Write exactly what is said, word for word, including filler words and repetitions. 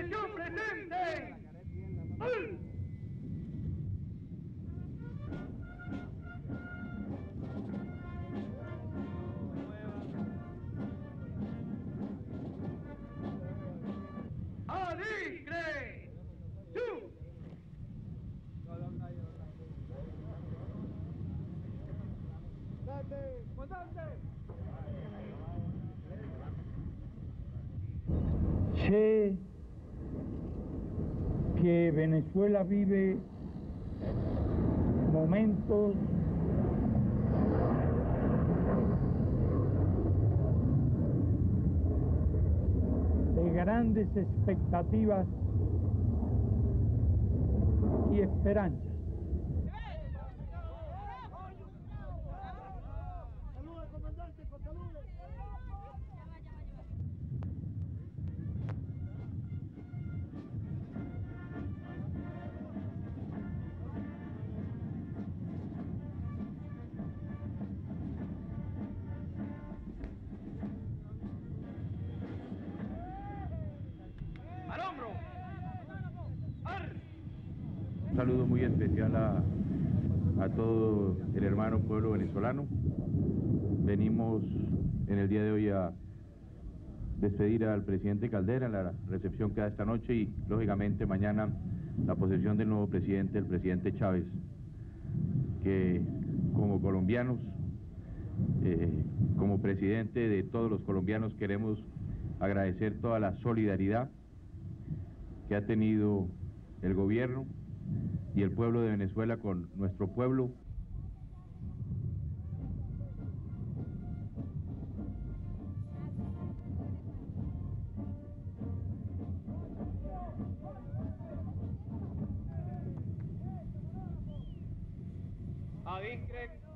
Atención presente. ¡Uy! ¡Aligre! ¡Tú! Sé que Venezuela vive momentos de grandes expectativas y esperanzas. ¡Saludos, comandante! ¡Saludos! ¡Al hombro! ¡Ar! Un saludo muy especial a, a todo el hermano pueblo venezolano. Venimos en el día de hoy a despedir al presidente Caldera en la recepción que da esta noche y, lógicamente, mañana la posesión del nuevo presidente, el presidente Chávez, que como colombianos, eh, como presidente de todos los colombianos, queremos agradecer toda la solidaridad que ha tenido el gobierno y el pueblo de Venezuela con nuestro pueblo. Aligre.